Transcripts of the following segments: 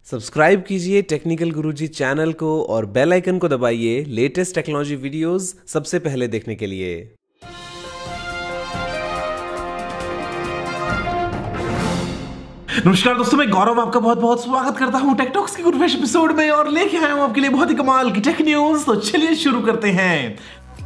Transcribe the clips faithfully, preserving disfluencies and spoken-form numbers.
Subscribe कीजिए technical गुरुजी channel को और बेल आइकन को दबाइए लेटेस्ट टेक्नोलॉजी वीडियोस सबसे पहले देखने के लिए। नमस्कार दोस्तों, मैं गौरव आपका बहुत बहुत स्वागत करता हूं टेक टॉक्स के गुड फ्रेश एपिसोड में और लेके आया हूं आपके लिए बहुत ही कमाल की टेक न्यूज। तो चलिए शुरू करते हैं।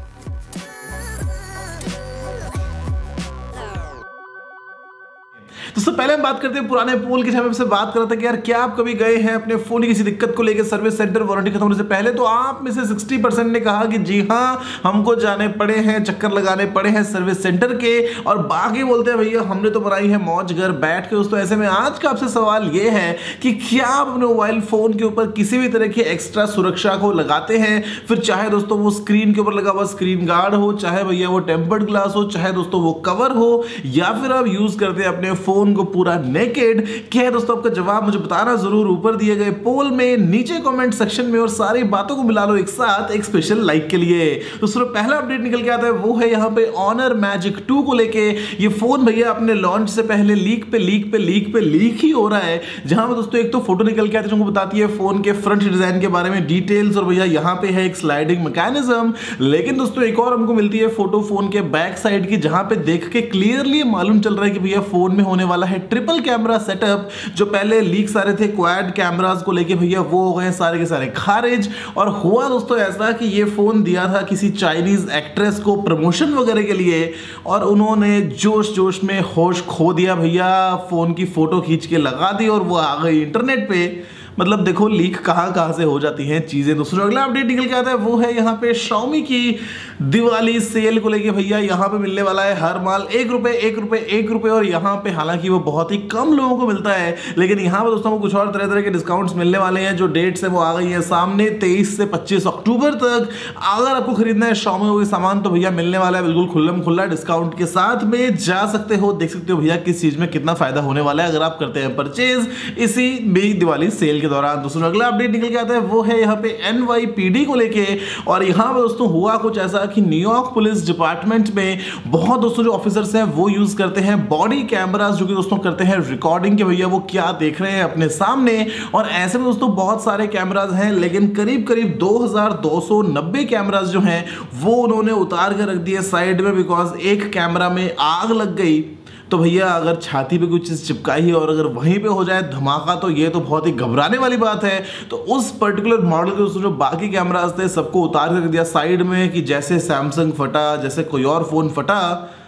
दोस्तों पहले हम बात करते हैं पुराने पोल की, जहां मैं आपसे बात कर रहा था कि यार क्या आप कभी गए हैं अपने फोन की किसी दिक्कत को लेकर सर्विस सेंटर वारंटी खत्म होने से पहले। तो आप में से साठ परसेंट ने कहा कि जी हाँ, हमको जाने पड़े हैं, चक्कर लगाने पड़े हैं सर्विस सेंटर के, और बाकी बोलते हैं भैया हमने तो बनाई है मौज घर बैठ के। दोस्तों ऐसे में आज का आपसे सवाल ये है कि क्या आप अपने मोबाइल फोन के ऊपर किसी भी तरह की एक्स्ट्रा सुरक्षा को लगाते हैं, फिर चाहे दोस्तों वो स्क्रीन के ऊपर लगा हुआ स्क्रीन गार्ड हो, चाहे भैया वो टेम्पर्ड ग्लास हो, चाहे दोस्तों वो कवर हो, या फिर आप यूज करते हैं अपने फोन को पूरा नेकेड। क्या है दोस्तों आपका जवाब मुझे बताना जरूर ऊपर दिए गए पोल में, नीचे कमेंट सेक्शन में, और सारी बातों को मिला लो एक साथ एक स्पेशल लाइक के लिए। दोस्तों पहला अपडेट निकल के आता है वो है यहाँ पे ऑनर मैजिक टू को लेके। ये फोन भैया अपने लॉन्च से पहले लीक पे लीक पे लीक पे लीक ही हो रहा है, जहां पे दोस्तों एक तो फोटो निकल के आती है जो बताती है फोन के फ्रंट डिजाइन के बारे में डिटेल्स, और भैया यहाँ पे है एक स्लाइडिंग मैकेनिज्म। लेकिन दोस्तों एक और हमको मिलती है फोटो फोन के बैक साइड की, जहां पे देख के क्लियरली मालूम चल रहा है कि भैया फोन में होने वाला है ट्रिपल कैमरा सेटअप। जो पहले लीक सारे थे क्वाड कैमरास को लेके भैया वो हो गए सारे के सारे खारिज। और हुआ दोस्तों ऐसा कि ये फोन दिया था किसी चाइनीज एक्ट्रेस को प्रमोशन वगैरह के लिए, और उन्होंने जोश जोश में होश खो दिया भैया, फोन की फोटो खींच के लगा दी और वो आ गई इंटरनेट पे। मतलब देखो लीक कहां कहां से हो जाती हैं चीजें। दोस्तों अगला अपडेट निकल के आता है वो है यहाँ पे Xiaomi की दिवाली सेल को लेके। भैया यहाँ पे मिलने वाला है हर माल एक रुपए एक रुपए एक रुपए, और यहाँ पे हालांकि वो बहुत ही कम लोगों को मिलता है, लेकिन यहाँ पे दोस्तों को कुछ और तरह तरह के डिस्काउंट्स मिलने वाले हैं। जो डेट्स है वो आ गई है सामने, तेईस से पच्चीस अक्टूबर तक। अगर आपको खरीदना है Xiaomi कोई सामान तो भैया मिलने वाला है बिल्कुल खुल्लम खुल्ला डिस्काउंट के साथ में। जा सकते हो, देख सकते हो भैया किस चीज में कितना फायदा होने वाला है अगर आप करते हैं परचेज इसी भी दिवाली सेल के दौरान। दोस्तों अगला अपडेट निकल के आता है वो है यहाँ पे एन वाई पी डी को लेके, और यहाँ पे दोस्तों हुआ कुछ ऐसा कि न्यूयॉर्क पुलिस डिपार्टमेंट में बहुत दोस्तों जो ऑफिसर्स हैं वो यूज करते हैं बॉडी कैमरास, जो कि दोस्तों करते हैं रिकॉर्डिंग के भैया वो क्या देख रहे हैं अपने सामने। और ऐसे में दोस्तों बहुत सारे कैमरास हैं, लेकिन करीब करीब दो हज़ार दो सौ नब्बे कैमरास जो हैं वो उन्होंने उतार कर रख दिए साइड में, बिकॉज एक कैमरा में आग लग गई। तो भैया अगर छाती पे कुछ चीज चिपकाई है और अगर वहीं पे हो जाए धमाका तो ये तो बहुत ही घबराने वाली बात है। तो उस पर्टिकुलर मॉडल के जो बाकी कैमरास थे सबको उतार कर दिया साइड में, कि जैसे सैमसंग फटा, जैसे कोई और फोन फटा,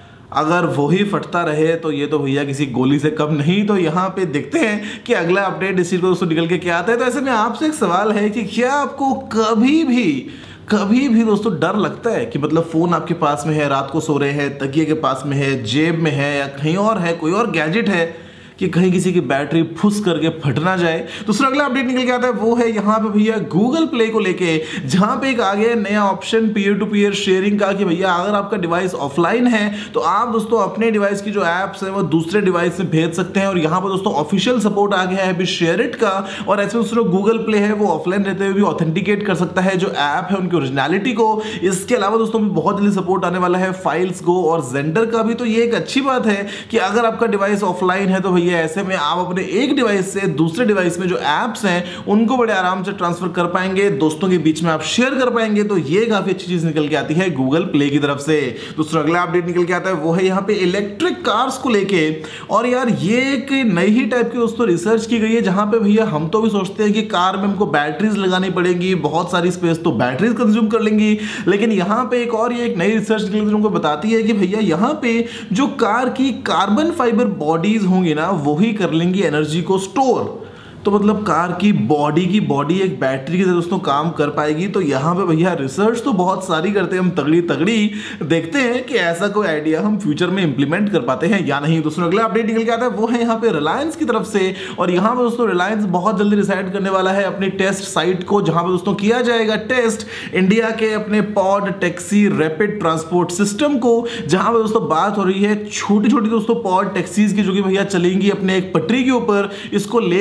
अगर वही फटता रहे तो ये तो भैया किसी गोली से कम नहीं। तो यहाँ पे देखते हैं कि अगला अपडेट इसी को दोस्तों निकल के क्या आता है। तो ऐसे में आपसे एक सवाल है कि क्या आपको कभी भी कभी भी दोस्तों डर लगता है कि मतलब फोन आपके पास में है, रात को सो रहे हैं, तकिए के पास में है, जेब में है, या कहीं और है, कोई और गैजेट है, कि कहीं किसी की बैटरी फुस करके फट ना जाए। दूसरा अगला अपडेट निकल के आता है वो है यहाँ पे भैया गूगल प्ले को लेके, जहां पे एक आ गया नया option peer to peer sharing का, कि भैया अगर आपका डिवाइस ऑफलाइन है तो आप दोस्तों अपने डिवाइस की जो एप्स है वो दूसरे डिवाइस में भेज सकते हैं। और यहाँ पर दोस्तों ऑफिशियल सपोर्ट आ गया है अभी शेयर इट का, और ऐसे दोस्तों गूगल प्ले है वो ऑफलाइन रहते हुए भी ऑथेंटिकेट कर सकता है जो ऐप है उनकी ओरिजिनलिटी को। इसके अलावा दोस्तों बहुत जल्दी सपोर्ट आने वाला है फाइल्स गो और जेंडर का भी। तो ये एक अच्छी बात है कि अगर आपका डिवाइस ऑफलाइन है तो भैया ऐसे में आप अपने एक डिवाइस से दूसरे डिवाइस में जो एप्स हैं उनको बड़े आराम से ट्रांसफर कर पाएंगे, दोस्तों के बीच में आप शेयर कर पाएंगे। तो ये काफी अच्छी चीज निकल के आती है गूगल प्ले की तरफ से। दूसरा अगला अपडेट निकल के आता है वो है यहाँ पे इलेक्ट्रिक कार्स को लेके, और यार ये एक नई ही टाइप की दोस्तों रिसर्च की गई है, जहां पे भैया हम तो भी सोचते हैं कि कार में हमको बैटरीज लगानी पड़ेगी, बहुत सारी स्पेस तो बैटरीज कंज्यूम कर लेंगी, लेकिन यहाँ पे एक और ये एक नई रिसर्च निकल के उनको बताती है कि भैया यहाँ पे जो कार की कार्बन फाइबर बॉडीज होंगी ना वही कर लेंगी एनर्जी को स्टोर। तो मतलब कार की बॉडी की बॉडी एक बैटरी की तरह दोस्तों काम कर पाएगी। तो यहाँ पे भैया रिसर्च तो बहुत सारी करते हैं हम, तगड़ी तगड़ी। देखते हैं कि ऐसा कोई आइडिया हम फ्यूचर में इंप्लीमेंट कर पाते हैं या नहीं। दोस्तों अगला अपडेट निकल के आता है वो है यहाँ पे रिलायंस की तरफ से, और यहाँ पे दोस्तों रिलायंस बहुत जल्दी डिसाइड करने वाला है अपनी टेस्ट साइट को, जहां पे दोस्तों किया जाएगा टेस्ट इंडिया के अपने pod taxi rapid transport system को, जहां पे दोस्तों बात हो रही है छोटी छोटी दोस्तों पॉड टैक्सीज की, जो कि भैया चलेंगी अपने एक पटरी के ऊपर। इसको लेके मैं एक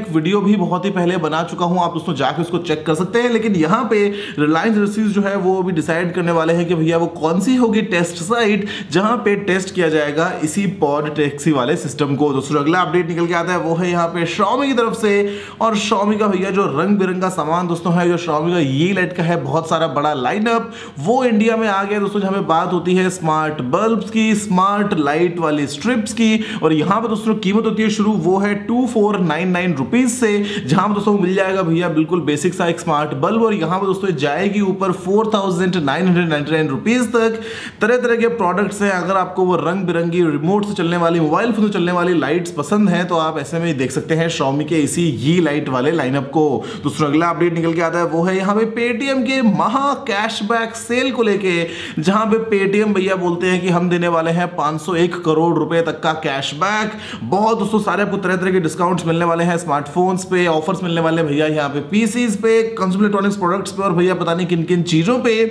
एक वीडियो भी बहुत ही पहले बना चुका हूं, आप दोस्तों जाके उसको चेक कर सकते हैं। लेकिन यहाँ पे रिलायंस इंडस्ट्रीज जो है वो भी डिसाइड करने वाले हैं कि भैया वो कौन सी होगी टेस्ट साइट जहां पे टेस्ट किया जाएगा इसी पॉड टैक्सी वाले सिस्टम को। दोस्तों अगला अपडेट निकल के आता है वो है यहाँ पे Xiaomi की तरफ से, और Xiaomi का भैया जो रंग बिरंगा सामान दोस्तों है, जो Xiaomi का ये लाइट का है बहुत सारा बड़ा लाइनअप, वो इंडिया में आ गया दोस्तों। जहां पे बात होती है स्मार्ट बल्ब्स की, स्मार्ट लाइट वाली स्ट्रिप्स की, और यहाँ पे दोस्तों कीमत होती है शुरू वो है two four nine nine rupees से, जहां पे दोस्तों मिल जाएगा भैया बिल्कुल बेसिक सा एक स्मार्ट बल्ब, और यहाँ पे दोस्तों जाएगी ऊपर four thousand nine hundred ninety nine rupees तक। तरह तरह के प्रोडक्ट्स हैं, अगर आपको वो रंग बिरंगी रिमोट से चलने वाली, मोबाइल फोन से चलने वाली लाइट्स पसंद है तो आप ऐसे में देख सकते हैं Xiaomi के इसी ये लाइट वाले लाइनअप को। दूसरा अगला अपडेट निकल के आता है वो है यहाँ पे पेटीएम के महा कैशबैक सेल को लेके, जहां पे पेटीएम भैया बोलते हैं कि हम देने वाले हैं पाँच सौ एक करोड़ रुपए तक का कैशबैक। बहुत दोस्तों सारे आपको तरह तरह के डिस्काउंट्स मिलने वाले हैं, स्मार्टफोन्स पे ऑफर्स मिलने वाले हैं भैया, यहाँ पे पीसीज पे, कंज्यूमर इलेक्ट्रॉनिक्स प्रोडक्ट्स पे, और भैया पता नहीं किन किन चीजों पे।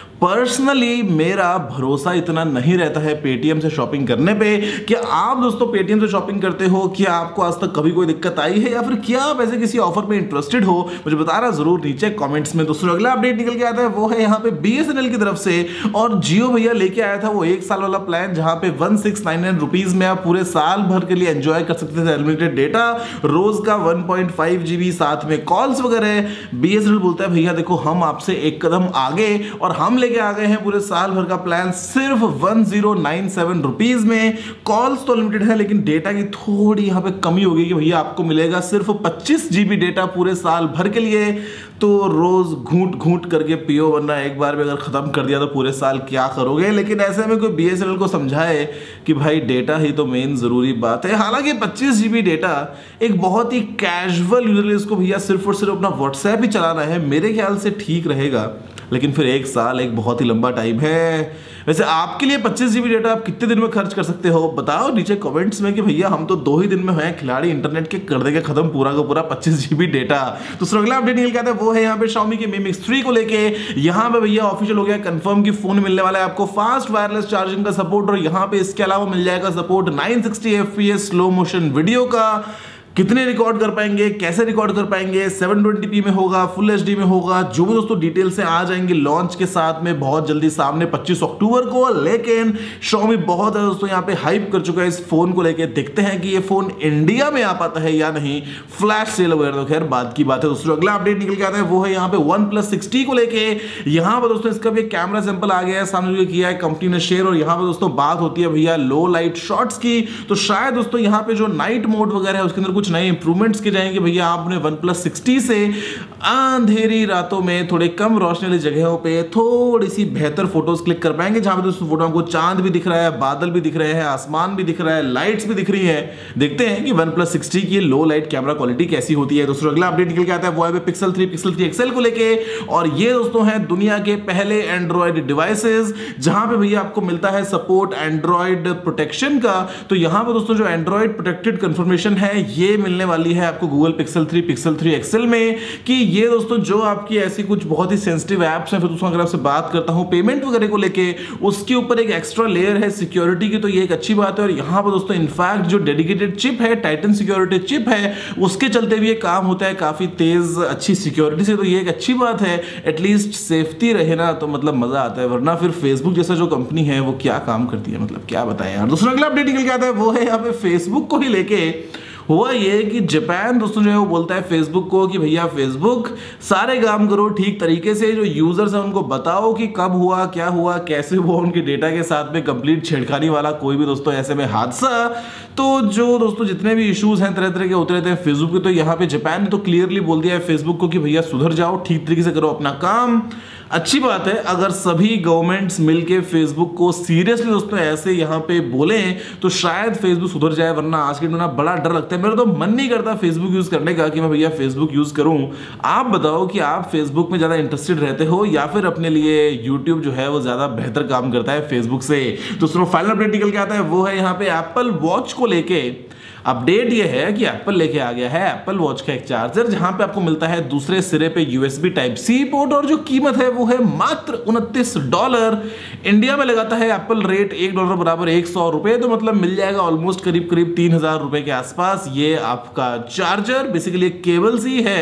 पर्सनली मेरा भरोसा इतना नहीं रहता है पेटीएम से शॉपिंग करने पे। क्या आप दोस्तों पेटीएम से शॉपिंग करते हो? क्या आपको आज तक कभी कोई दिक्कत आई है, या फिर क्या आप ऐसे किसी ऑफर पे इंटरेस्टेड हो? मुझे बताना जरूर नीचे कमेंट्स में। दोस्तों अगला अपडेट निकल के आता है वो है यहाँ पे बीएसएनएल की तरफ से, और जियो भैया लेके आया था वो एक साल वाला प्लान, जहां पे one six nine nine rupees में आप पूरे साल भर के लिए एंजॉय कर सकते थे अनलिमिटेड डेटा, रोज का वन पॉइंट फाइव जीबी, साथ में कॉल्स वगैरह। बीएसएनएल बोलता है भैया देखो हम आपसे एक कदम आगे, और हम लेके आ गए हैं पूरे साल भर का प्लान सिर्फ one zero nine seven rupees में। कॉल्स तो लिमिटेड है लेकिन डेटा की थोड़ी यहां पे कमी होगी कि भैया आपको मिलेगा सिर्फ पच्चीस जीबी डेटा पूरे साल भर के लिए। तो रोज घूंट घूंट करके पियो, वरना एक बार भी अगर खत्म कर दिया तो पूरे साल क्या करोगे। लेकिन ऐसे में कोई बीएसएनएल को समझाए कि भाई डेटा ही तो मेन जरूरी बात है। हालांकि पच्चीस जीबी डेटा एक बहुत ही कैजुअल यूजर इसको भैया सिर्फ और सिर्फ अपना व्हाट्सएप ही चलाना है, मेरे ख्याल से ठीक रहेगा। लेकिन फिर एक साल एक बहुत ही लंबा टाइम है। वैसे आपके लिए पच्चीस जीबी डेटा आप कितने दिन में खर्च कर सकते हो? बताओ नीचे कमेंट्स में कि भैया हम तो दो ही दिन में हैं खिलाड़ी, इंटरनेट के कर देंगे खत्म पूरा का पूरा पच्चीस जीबी डेटा। तो अगला अपडेट निकल के आता है वो है यहाँ पे Xiaomi के Mi Mix थ्री को लेके। यहाँ पे भैया ऑफिशियल हो गया कंफर्म कि फोन मिलने वाला है आपको फास्ट वायरलेस चार्जिंग का सपोर्ट, और यहाँ पे इसके अलावा मिल जाएगा support nine sixty FPS slow motion video का। कितने रिकॉर्ड कर पाएंगे, कैसे रिकॉर्ड कर पाएंगे, सेवन ट्वेंटी पी में होगा, फुल एचडी में होगा, जो भी दोस्तों डिटेल से आ जाएंगे लॉन्च के साथ में बहुत जल्दी सामने पच्चीस अक्टूबर को। लेकिन Xiaomi बहुत है दोस्तों यहाँ पे हाइप कर चुका है इस फोन को लेके। देखते हैं कि ये फोन इंडिया में आ पाता है या नहीं। फ्लैश सेल वगैरह तो खैर बात की बात है। दोस्तों अगला अपडेट निकल के आता है वो है यहाँ पे वन प्लस सिक्सटी को लेके। यहाँ पर दोस्तों इसका भी कैमरा सैंपल आ गया है, सामने किया है कंपनी ने शेयर, और यहाँ पे दोस्तों बात होती है भैया लो लाइट शॉट्स की। तो शायद दोस्तों यहाँ पे जो नाइट मोड वगैरह है उसके अंदर कुछ नए इंप्रूवमेंट्स के जाएंगे भैया। आपने वन प्लस सिक्सटी से अंधेरी रातों में थोड़े कम रोशनी वाली जगहों पे थोड़ी सी बेहतर फोटोज क्लिक कर पाएंगे, जहां पे दोस्तों फोटो आपको चांद भी दिख रहा है, बादल भी दिख रहे हैं, आसमान भी दिख रहा है, लाइट्स भी दिख रही है। देखते हैं कि वन प्लस सिक्सटी की लो लाइट कैमरा क्वालिटी कैसी होती है। दोस्तों अगला अपडेट निकल के आता है वो है Pixel three Pixel three XL को लेके, और ये दोस्तों है दुनिया के पहले एंड्रॉइड डिवाइसेस जहां पे भैया आपको मिलता है सपोर्ट एंड्रॉइड प्रोटेक्शन का। तो यहां पे दोस्तों जो एंड्रॉइड प्रोटेक्टेड कंफर्मेशन है ये मिलने वाली है आपको Google Pixel three Pixel three XL में, कि ये दोस्तों जो आपकी ऐसी कुछ बहुत ही सेंसिटिव एप्स हैं, फिर दोस्तों अगर आपसे बात करता हूं पेमेंट वगैरह को लेके, उसके ऊपर एक एक्स्ट्रा लेयर है सिक्योरिटी की, तो ये एक अच्छी बात है। और यहां पर दोस्तों इनफैक्ट जो डेडिकेटेड चिप है, टाइटन सिक्योरिटी चिप है, उसके चलते भी ये काम होता है काफी तेज अच्छी सिक्योरिटी से, तो ये एक अच्छी बात है। एटलीस्ट सेफ्टी रहे ना तो मतलब मजा आता है, वरना फिर फेसबुक जैसा जो कंपनी है वो क्या काम करती है, मतलब क्या बताएं यार। दूसरा अगला अपडेट निकल के आता है वो है यहाँ पे फेसबुक को ही लेके। हुआ ये कि जापान दोस्तों जो है वो बोलता है फेसबुक को कि भैया फेसबुक सारे काम करो ठीक तरीके से, जो यूजर्स हैं उनको बताओ कि कब हुआ, क्या हुआ, कैसे हुआ, उनके डेटा के साथ में कंप्लीट छेड़खानी वाला कोई भी दोस्तों ऐसे में हादसा। तो जो दोस्तों जितने भी इश्यूज हैं तरह तरह के होते रहते हैं फेसबुक के, तो यहाँ पे जापान ने तो क्लियरली बोल दिया है फेसबुक को कि भैया सुधर जाओ, ठीक तरीके से करो अपना काम। अच्छी बात है अगर सभी गवर्नमेंट्स मिलके फेसबुक को सीरियसली दोस्तों ऐसे यहाँ पे बोले तो शायद फेसबुक सुधर जाए, वरना आज के दिन ना बड़ा डर लगता है। मेरा तो मन नहीं करता फेसबुक यूज करने का कि मैं भैया फेसबुक यूज करूं। आप बताओ कि आप फेसबुक में ज्यादा इंटरेस्टेड रहते हो या फिर अपने लिए यूट्यूब जो है वो ज्यादा बेहतर काम करता है फेसबुक से। तो फाइनल अपडेट निकल के आता है वो है यहाँ पे एप्पल वॉच को लेके। अपडेट ये है कि एप्पल लेके आ गया है एप्पल वॉच का एक चार्जर, जहां पे आपको मिलता है दूसरे सिरे पे यूएसबी टाइप सी पोर्ट, और जो कीमत है वो है मात्र उनतीस डॉलर। इंडिया में लगाता है एप्पल रेट एक डॉलर बराबर एक सौ रुपए, तो मतलब मिल जाएगा ऑलमोस्ट करीब करीब तीन हजार रुपए के आसपास ये आपका चार्जर। बेसिकली एक केबल सी है।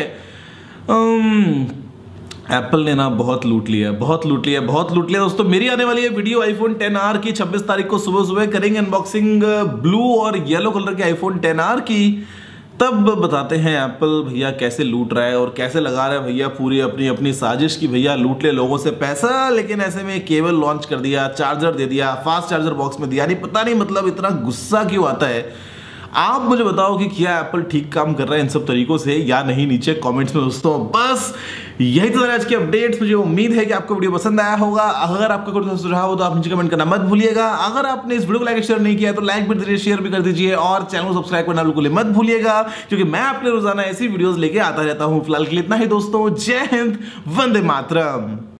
एप्पल ने ना बहुत लूट लिया बहुत लूट लिया बहुत लूट लिया दोस्तों। मेरी आने वाली है वीडियो आईफोन टेन आर की, छब्बीस तारीख को सुबह सुबह करेंगे अनबॉक्सिंग ब्लू और येलो कलर के आईफोन टेन आर की। तब बताते हैं एप्पल भैया कैसे लूट रहा है और कैसे लगा रहा है भैया पूरी अपनी अपनी साजिश की भैया लूट ले लोगों से पैसा। लेकिन ऐसे में केबल लॉन्च कर दिया, चार्जर दे दिया, फास्ट चार्जर बॉक्स में दिया। नहीं पता नहीं मतलब इतना गुस्सा क्यों आता है। आप मुझे बताओ कि क्या एप्पल ठीक काम कर रहा है इन सब तरीकों से या नहीं, नीचे कमेंट्स में दोस्तों। बस यही तो आज की अपडेट्स। मुझे उम्मीद है कि आपको वीडियो पसंद आया होगा। अगर आपका कोई सुझाव हो तो आप नीचे कमेंट करना मत भूलिएगा। अगर आपने इस वीडियो को लाइक शेयर नहीं किया तो लाइक भी दीजिए, शेयर भी कर दीजिए और चैनल को सब्सक्राइब करना बिल्कुल मत भूलिएगा, क्योंकि मैं आपके रोजाना ऐसी वीडियोस लेके आता रहता हूं। फिलहाल के लिए इतना ही दोस्तों। जय हिंद, वंदे मातरम।